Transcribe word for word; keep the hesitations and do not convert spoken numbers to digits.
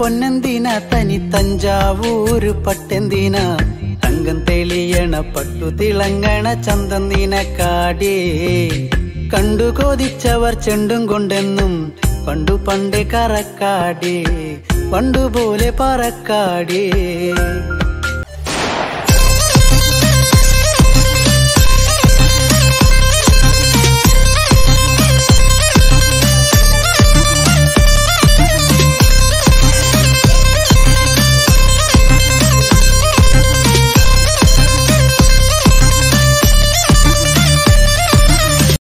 പൊന്നെന്തിന തനി തഞ്ചാവൂര് പട്ടെന്തിന തങ്കം തെളിയണ പട്ടു തിളങ്ങണ ചന്തം നിനക്കാടേ കണ്ടു കൊതിച്ചവർ ചെണ്ടും കൊണ്ടെന്നും പണ്ടു പണ്ടേ കറക്കാടേ പണ്ടുപോലെ പറക്കാടേ